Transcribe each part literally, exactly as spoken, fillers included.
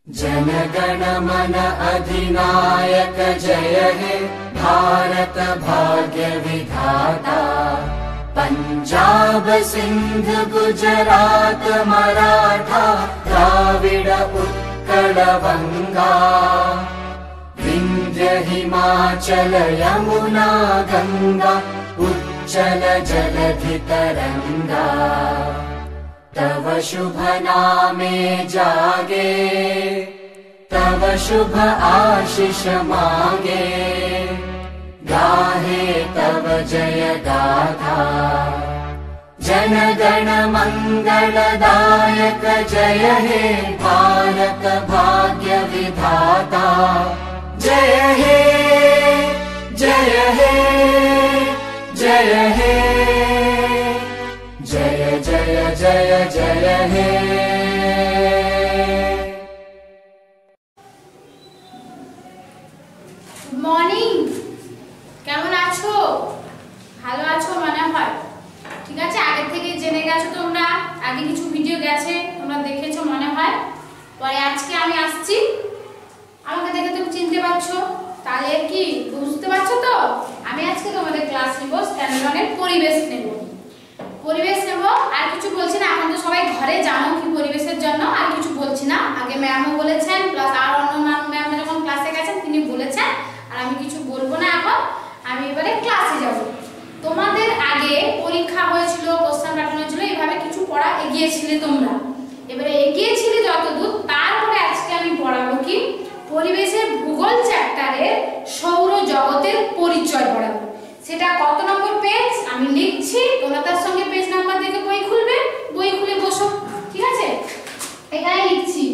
जनगण मन अधिनायक जय हे भारत भाग्य विधाता। पंजाब सिंध गुजरात मराठा द्राविड उत्कल बंगा। विंध्य हिमाचल यमुना गंगा उच्चल जलधि तरंगा। तव शुभ नामे जागे तव शुभ आशीष मांगे। गाहे तव जय गाथा जन गण मंगलदायक जय हे भारत भाग्य विधाता। जय हे जय हे जय हे जय जय जय जय हे। गुड मॉर्निंग, কেমন আছো? ভালো আছো মনে হয়। ঠিক আছে, আগে থেকে জেনে গেছো তোমরা, আগে কিছু ভিডিও গেছে তোমরা দেখেছো মনে হয়। পরে আজকে আমি আসছি, আমাকে দেখে তুমি চিনতে পারছো, তাহলে কি বুঝতে পারছো তো? আমি আজকে তোমাদের ক্লাস নেব, স্ট্যান্ডার্ডের পরিবেশ নেব। পরিবেশ নেব, আর কিছু বলছি না। এখন তো সবাই ঘরে জানো কি পরিবেশের জন্য, আর কিছু বলছি না। আগে ম্যামও বলেছেন, প্লাস আর অন্য ম্যাম যখন ক্লাসে গেছেন তিনি বলেছেন, আর আমি কিছু বলবো না। এখন আমি এবারে ক্লাসে যাব। তোমাদের আগে পরীক্ষা হয়েছিল, কোশ্চেন প্যাটার্ন হয়েছিল, এইভাবে কিছু পড়া এগিয়েছিলে তোমরা। এবারে এগিয়েছিলে যতদূর, তারপরে আজকে আমি পড়াবো কি পরিবেশের ভূগোল চ্যাপ্টারের সৌর জগতের পরিচয় পড়াবো। সেটা কত নম্বর পেজ আমি লিখছি, তোমরা তার সঙ্গে পেজ নাম্বার দেখে বই খুলবে, বই খুলে বসো। ঠিক আছে, এখানে লিখছি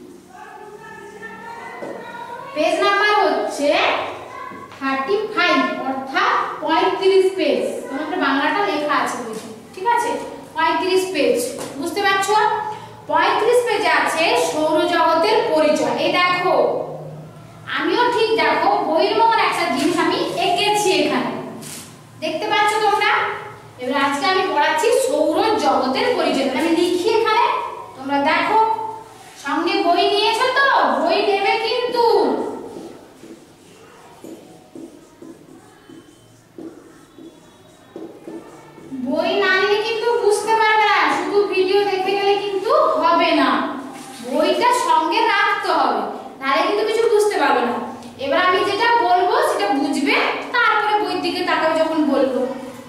পেজ নাম্বার হচ্ছে पैंतीस, অর্থাৎ পঁয়ত্রিশ পেজ। তোমাদের বাংলাটা লেখা আছে বইতে, ঠিক আছে? পঁয়ত্রিশ পেজ, বুঝতে পারছো? পঁয়ত্রিশ পেজে আছে সৌরজগতের পরিচয়। এই দেখো, আমিও ঠিক দেখো বইয়ের মতন একটা জিনিস আমি এঁকেছি এখানে, দেখতে পাচ্ছ তোমরা? এবার আজকে আমি পড়াচ্ছি সৌর জগতের পরিচয়। আমি লিখি এখানে, তোমরা দেখো। সঙ্গে বই নিয়েছো তো? বই নেবে কিন্তু। বই না নিলে কিন্তু বুঝতে পারবে না, শুধু ভিডিও দেখে গেলে কিন্তু হবে না। বইটা সঙ্গে রাখতে হবে, নাহলে কিন্তু কিছু বুঝতে পারবে না। এবার আমি যেটা বলবো সেটা বুঝবে, তারপরে বইয়ের দিকে তাকাবে যখন বলবো।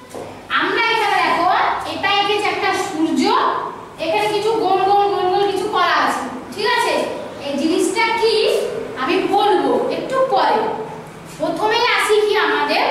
আমরা এখানে দেখো, এটা এঁকেছে একটা সূর্য, এখানে কিছু গোল গোল গোল গোল কিছু করা আছে, ঠিক আছে? এই জিনিসটা কি আমি বলবো একটু পরে। প্রথমেই আসি কি আমাদের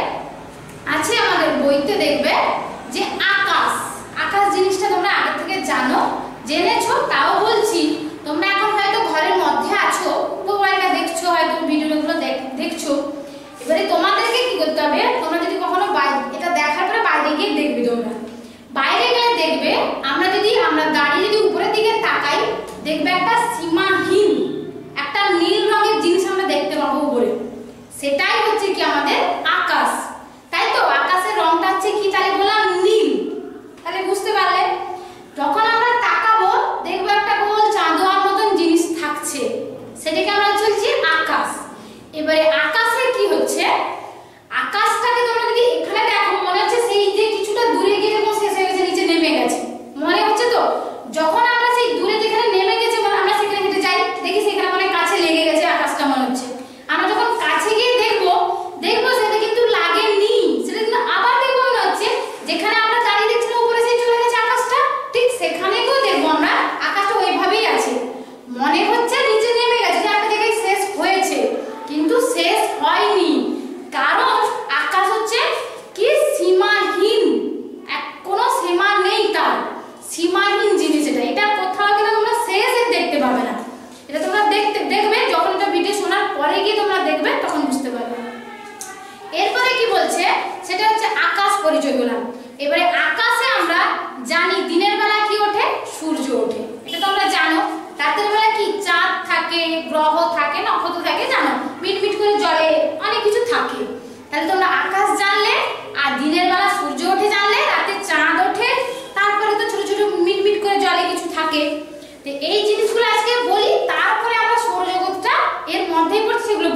আছে, আমাদের বইতে দেখবে যে আকাশ। আকাশ জিনিসটা তোমরা আগে থেকে জানো, জেনেছো, তাও বলছি। তোমরা এখন হয়তো ঘরের মধ্যে আছো, মোবাইলটা দেখছো, হয়তো ভিডিওগুলো দেখছো। এবারে তোমাদেরকে কি করতে হবে, তোমরা যদি কখনো এটা দেখার পরে বাইরে গিয়ে দেখবে, তোমরা বাইরে গেলে দেখবে আমরা যদি আমরা গাড়ি যদি উপরের দিকে তাকাই, দেখবে একটা সীমাহীন একটা নীল রঙের জিনিস আমরা দেখতে পাবো উপরে। সেটাই হচ্ছে কি আমাদের আকাশ, তাই তো? আকাশের রংটা হচ্ছে কি, তাহলে বললাম নীল। তাহলে বুঝতে পারলে? যখন আমরা তাকাবো দেখবো একটা গোল চাঁদোয়ার মতন জিনিস থাকছে, সেটাকে আমরা বলছি আকাশ। এবারে আকাশে কি হচ্ছে, আকাশটাকে তোমরা যদি এখানে দেখো, মনে হচ্ছে সেই যে কিছুটা দূরে গিয়ে যখন শেষ হয়ে গেছে, নিচে নেমে গেছে, মনে হচ্ছে তো? যখন আমরা সেই দূরে যেখানে নেমে গেছে, মানে আমরা সেখানে হেঁটে যাই, দেখি সেখানে মনে কাছে লেগে গেছে আকাশটা, মনে হচ্ছে। আমরা যখন কাছে গিয়ে দেখবো, দেখবো সেটা কিন্তু লাগেনি, সেটা কিন্তু আবার দেখবো মনে হচ্ছে যেখানে আমরা দাঁড়িয়ে দেখছিলাম উপরে সেই চলে গেছে আকাশটা, ঠিক সেখানেও দেখবো আমরা আকাশটা ওইভাবেই আছে। মনে হচ্ছে নিচে নেমে গেছে, যে একটা জায়গায় শেষ হয়েছে, কিন্তু শেষ হয়নি। কারণ আকাশ হচ্ছে কি সীমাহীন, কোনো সীমা নেই তার, সীমাহীন জিনিস এটা। এটা কোথাও গেলে তোমরা শেষ দেখতে পাবে না। এটা তোমরা দেখতে দেখবে যখন এটা ভিডিও শোনার পরে গিয়ে তোমরা দেখবে, তখন বুঝতে পারবে। এরপরে কি বলছে, সেটা হচ্ছে আকাশ পরিচয় বললাম। এবারে আকাশে আমরা জানি দিনের বেলা কি ওঠে, সূর্য ওঠে, এটা তোমরা জানো। রাতের বেলা কি চাঁদ থাকে, গ্রহ থাকে, নক্ষত্র থাকে, জানো, মিটমিট করে জ্বলে, অনেক কিছু থাকে। তাহলে তোমরা আকাশ জানলে, আর দিনের বেলা সূর্য ওঠে জানলে, রাতে চাঁদ ওঠে, তারপরে তো ছোট ছোট মিটমিট করে জলে কিছু থাকে। তো এই জিনিসগুলো আজকে বলি, তারপরে আমরা সৌর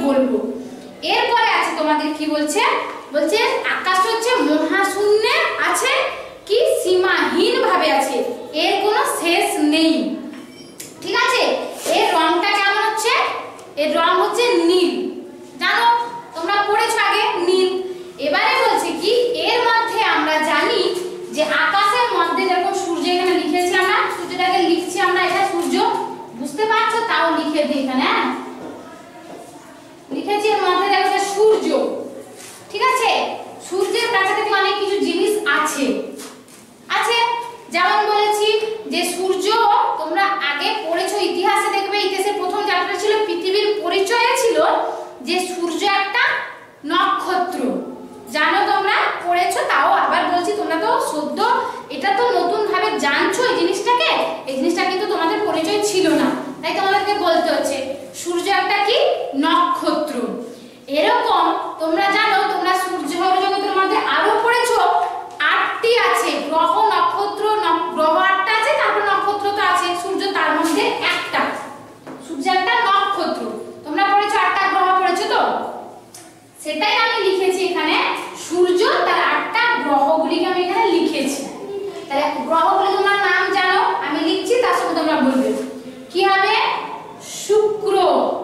বলবো। এরপরে আছে তোমাদের কি বলছে, বলছে আকাশটা হচ্ছে মহাশূন্যে আছে কি সীমাহীন ভাবে আছে, এর কোনো শেষ নেই। ঠিক আছে, এর রংটা কেমন হচ্ছে, এর রং হচ্ছে নীল, জানো তোমরা পড়েছো আগে নীল। এবারে বলছে কি এর মধ্যে আমরা জানি যে আকাশের মধ্যে যেরকম সূর্য এখানে লিখেছি, আমরা সূর্যটাকে লিখছি আমরা এখানে সূর্য, বুঝতে পারছো, তাও লিখে দিই এখানে, হ্যাঁ লিখেছি এর মধ্যে দেখো সূর্য। ঠিক আছে, সূর্যের কাছাকাছি অনেক কিছু জিনিস আছে আছে যেমন বলেছি যে সূর্য, তোমরা আগে পড়েছো ইতিহাসে, দেখবে ইতিহাসের প্রথম চ্যাপ্টার ছিল পৃথিবীর পরিচয়, ছিল যে সূর্য একটা নক্ষত্র, জানো তোমরা পড়েছো, তাও আবার বলছি, তোমরা তো সদ্য এটা তো নতুন ভাবে জানছো এই জিনিসটাকে, এই জিনিসটা কিন্তু তোমাদের পরিচয় ছিল না, তাই তোমাদেরকে বলতে হচ্ছে সূর্য একটা কি নক্ষত্র। এরকম তোমরা জানো, তোমরা সূর্য সৌরজগতের মধ্যে আরো পড়েছো আটটি আছে গ্রহ, নক্ষত্র, গ্রহ আটটা আছে, তারপর নক্ষত্র তো আছে, সূর্য তার মধ্যে একটা, সূর্য একটা নক্ষত্র, তোমরা পড়েছো আটটা গ্রহ পড়েছো তো, সেটাই আমি লিখেছি এখানে সূর্য তার আটটা গ্রহগুলিকে আমি এখানে লিখেছি। তাহলে গ্রহগুলি তোমার নাম জানো, আমি লিখছি, তার সঙ্গে তোমরা বলবে কি হবে, শুক্র,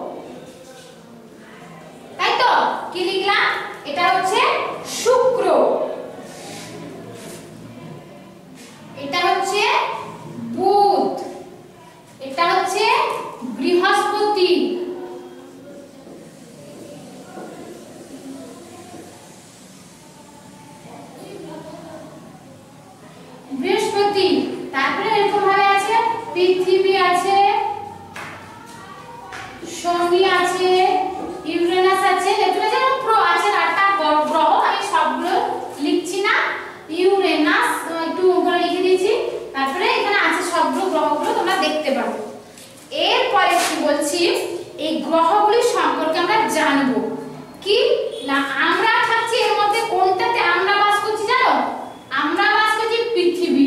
তাই তো, কি লিখলাম, এটা হচ্ছে শুক্র, এটা হচ্ছে বুধ, এটা হচ্ছে বৃহস্পতি, বৃহস্পতি, তারপরে এরকম ভাবে আছে পৃথিবী আছে, শনি আছে, ইউরেনাস আছে, নেপচুন আছে, প্রো আছে, আটটা গ্রহ, আমি সবগুলো লিখছি না, ইউরেনাস একটু উপরে লিখে দিয়েছি, তারপরে এখানে আছে সবগুলো গ্রহগুলো তোমরা দেখতে পাবে। এরপরে কি বলছি, এই গ্রহগুলি সম্পর্কে আমরা জানবো কি না, আমরা থাকছি এর মধ্যে কোনটাতে আমরা বাস করছি জানো, আমরা বাস করছি পৃথিবী,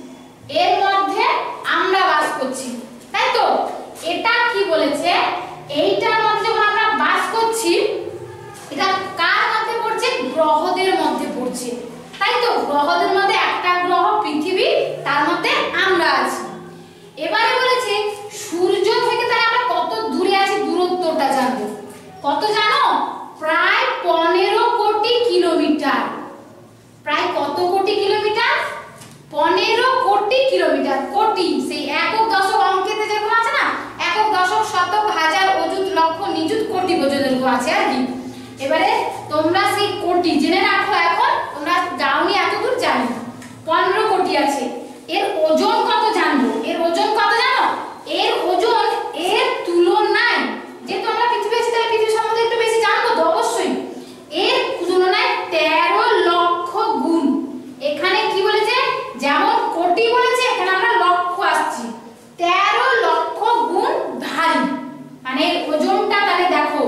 এর মধ্যে আমরা বাস করছি, তাই তো, এটা কি বলেছে, এইটার মধ্যে যখন আমরা বাস করছি, এটা কার মধ্যে পড়ছে, গ্রহদের মধ্যে পড়ছে, তাই তো, গ্রহদের মধ্যে একটা গ্রহ পৃথিবী, তার মধ্যে আমরা আছি। এবারে বলেছে সূর্য থেকে তাহলে আমরা কত দূরে আছি, দূরত্বটা জানবো, কত জানো, প্রায় পনেরো কোটি কিলোমিটার, প্রায় কত কোটি কিলোমিটার, পনেরো কোটি কিলোমিটার, কোটি সেই একক দশক অঙ্কেতে যেরকম আছে না, একক দশক শতক হাজার অযুত লক্ষ নিযুত কোটি পর্যন্ত আছে আর কি। এবারে তোমরা সেই কোটি জেনে রাখো, এখন তোমরা যাওনি এতদূর, জানি পনেরো কোটি আছে। এর ওজন কত জানবো, এর ওজন কত জানো, এর ওজন এর তুলনায়, যেহেতু আমরা পৃথিবী আছি তাহলে পৃথিবী সম্বন্ধে একটু বেশি জানবো তো অবশ্যই, এর তুলনায় তেরো লক্ষ গুণ। এখানে কি বলেছে, যেমন কোটি বলেছে, এখানে আমরা লক্ষ আসছি, তেরো লক্ষ গুণ ভারী, মানে ওজনটা তাহলে দেখো।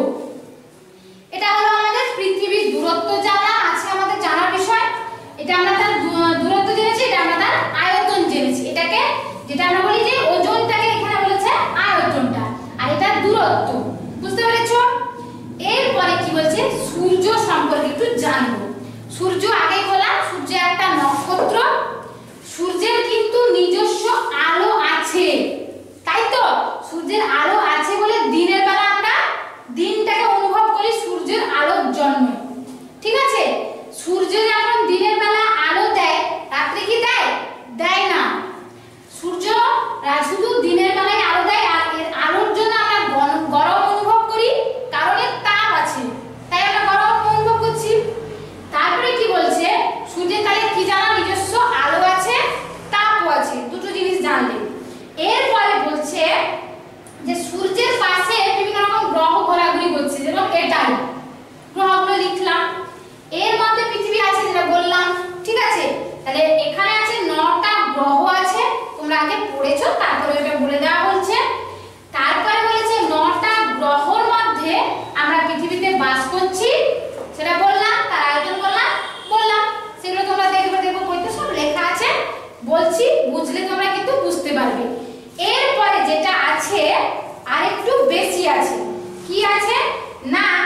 এটা হলো আমাদের পৃথিবীর দূরত্ব জানা আছে, আমাদের জানার বিষয়, এটা আমরা তার দূরত্ব জেনেছি, এটা আমরা তার আয়তন জেনেছি, এটাকে যেটা আমরা বলি যে ওজনটাকে এখানে বলেছে আয়তনটা, আর এটা দূরত্ব, বুঝতে পেরেছো। এরপরে কি বলছে, সূর্য সম্পর্কে একটু জানবো। সূর্য আগেই বললাম সূর্য একটা নক্ষত্র, সূর্যের কিন্তু নিজস্ব আলো আছে, তাই তো, সূর্যের আলো আছে বলে দিনের বেলা আমরা দিনটাকে অনুভব করি সূর্যের আলোর জন্য, ঠিক আছে। সূর্য যখন দিনের বেলা আলো দেয়, রাত্রে কি দেয়, দেয় না, সূর্য শুধু দিনের বেলায় আলো দেয়, আর এর আলোর জন্য আমরা গরম অনুভব করি, কারণ এর তাপ আছে, তাই আমরা গরম অনুভব করছি। তারপরে কি বলছে, সূর্যের তাহলে কি জানা, নিজস্ব আলো আছে, তাপও আছে, দুটো জিনিস জানলে। এরপরে বলছে যে সূর্যের পাশে বিভিন্ন রকম গ্রহ ঘোরাঘুরি করছে, যেমন এটাই গ্রহগুলো লিখলাম, এর মধ্যে পৃথিবী আছে যেটা বললাম, ঠিক আছে। তাহলে এখানে আছে নটা গ্রহ আছে, তোমরা আগে পড়েছো, তারপরে এটা বলে দেওয়া হচ্ছে। তারপরে বলেছে নটা গ্রহর মধ্যে আমরা পৃথিবীতে বাস করছি, সেটা বললাম, তার আয়োজন বললাম বললাম সেগুলো তোমরা দেখবে, দেখবো বইতে সব লেখা আছে, বলছি, বুঝলে তোমরা কিন্তু বুঝতে পারবে। এরপরে যেটা আছে আর একটু বেশি আছে, কি আছে না,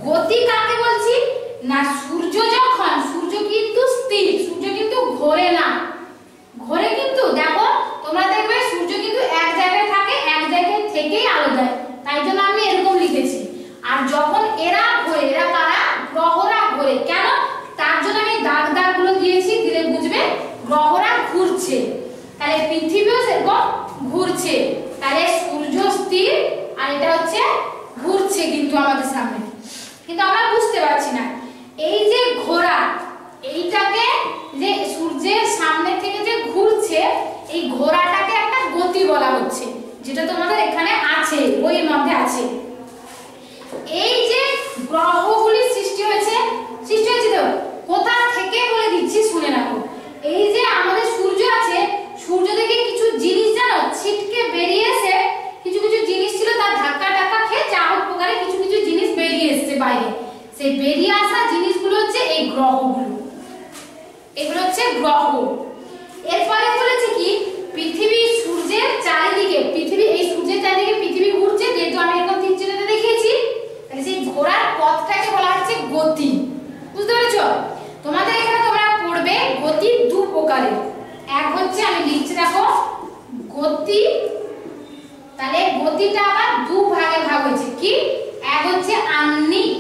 গতি কাকে বলছি না, সূর্য যখন, সূর্য কিন্তু স্থির, সূর্য কিন্তু ঘোরে না, ঘোরে কিন্তু দেখো তোমরা দেখবে সূর্য কিন্তু এক জায়গায় থাকে, এক জায়গায় থেকেই আলো দেয়, তাই জন্য আমি এরকম লিখেছি। আর যখন এরা ঘোরে, এরা কারা, গ্রহরা ঘোরে, কেন তার জন্য আমি দাগ দাগ গুলো দিয়েছি, দিলে বুঝবে গ্রহরা ঘুরছে, তাহলে পৃথিবীও সেরকম ঘুরছে, তাহলে সূর্য স্থির আর এটা হচ্ছে ঘুরছে কিন্তু আমাদের সামনে, কিন্তু আমরা বুঝতে পারছি না। এই যে ঘোরা, এইটাকে যে সূর্যের সামনে থেকে যে ঘুরছে, এই ঘোরাটাকে একটা গতি বলা হচ্ছে, যেটা তোমাদের এখানে আছে, বইয়ের মধ্যে আছে। এই যে গ্রহগুলি সৃষ্টি হয়েছে, সৃষ্টি হয়েছে তো কোথা থেকে বলে দিচ্ছি শুনে রাখো। এই যে আমাদের সূর্য আছে, সূর্য থেকে কিছু জিনিস জানো ছিটকে বেরিয়ে এসে, কিছু কিছু জিনিস ছিল তার ধাক্কা টাক্কা খেয়ে যা হোক প্রকারে কিছু কিছু জিনিস বেরিয়ে এসছে বাইরে, সেই বেরিয়ে আসা জিনিসগুলো হচ্ছে এই গ্রহগুলো, এগুলো হচ্ছে গ্রহ। এরপরে বলেছে কি পৃথিবী সূর্যের চারিদিকে, পৃথিবী এই সূর্যের চারিদিকে পৃথিবী ঘুরছে, যেহেতু আমি এখন তিন চিহ্নতে দেখিয়েছি, তাহলে সেই ঘোরার পথটাকে বলা হচ্ছে গতি। বুঝতে পেরেছো? তোমাদের এখানে তোমরা পড়বে গতি দু প্রকারের, এক হচ্ছে আমি লিখছি দেখো গতি, তাহলে গতিটা আবার দু ভাগে ভাগ হয়েছে, কি এক হচ্ছে আহ্নিক,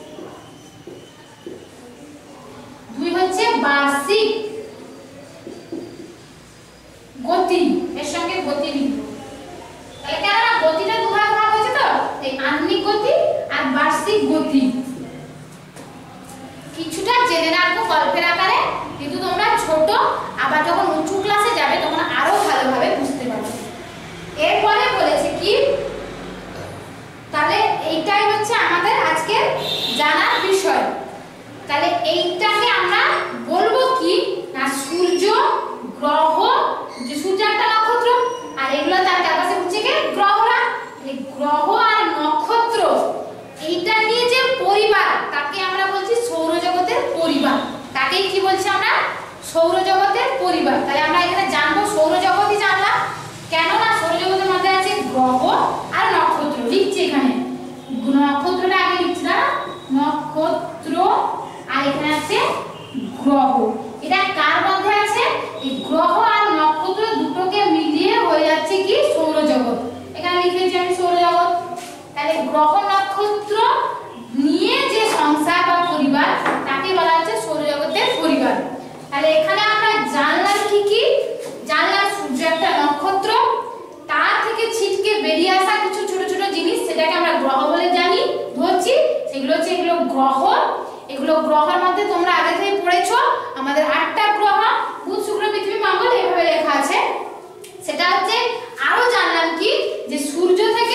দুই হচ্ছে বার্ষিক গতি, এর সঙ্গে গতি লিখবো। তাহলে কেন না গতিটা দু ভাগ ভাগ হয়েছে, তো এই আহ্নিক গতি আর বার্ষিক গতি কিছুটা জেনে রাখবো গল্পের আকারে, কিন্তু তোমরা ছোট আবার যখন উঁচু ক্লাসে যাবে তখন আরো ভালোভাবে বুঝতে পারবে। এরপরে বলেছে কি, তাহলে এইটাই হচ্ছে আমাদের আজকের জানার বিষয়। তাহলে এইটাকে আমরা বলবো কি না সূর্য, গ্রহ, যে সূর্য একটা নক্ষত্র আর এগুলো তার চারপাশে ঘুরছে কি গ্রহরা, এই গ্রহ আর নক্ষত্র এইটা নিয়ে যে পরিবার তাকে আমরা বলছি সৌরজগতের পরিবার, তাকেই কি বলছি আমরা সৌরজগতের পরিবার। তাহলে আমরা এখানে জানবো সৌরজগতই জানলাম, কেন না সৌরজগতের মধ্যে আছে গ্রহ আর নক্ষত্র, লিখছি এখানে নক্ষত্রটা আগে লিখছি না, নক্ষত্র আর এখানে আছে গ্রহ, এটা কার মধ্যে আছে, এই গ্রহ আর নক্ষত্র দুটোকে মিলিয়ে হয়ে যাচ্ছে কি সৌরজগৎ, এখানে লিখেছি আমি সৌরজগৎ। তাহলে গ্রহ নক্ষত্র নিয়ে যে সংসার বা পরিবার তাকে বলা হচ্ছে সৌরজগতের পরিবার। তাহলে এখানে আমরা জানলাম কি কি, জানলাম সূর্য একটা নক্ষত্র, তার থেকে ছিটকে বেরিয়ে আসা কিছু ছোট ছোট জিনিস, সেটাকে আমরা গ্রহ বলে জানি ধরছি, সেগুলো হচ্ছে এগুলো গ্রহ। এগুলো গ্রহের মধ্যে তোমরা আগে থেকে পড়েছো, আমাদের আটটা গ্রহ বুধ শুক্র পৃথিবী মঙ্গল এভাবে লেখা আছে। সেটা হচ্ছে আরো জানলাম কি যে সূর্য থেকে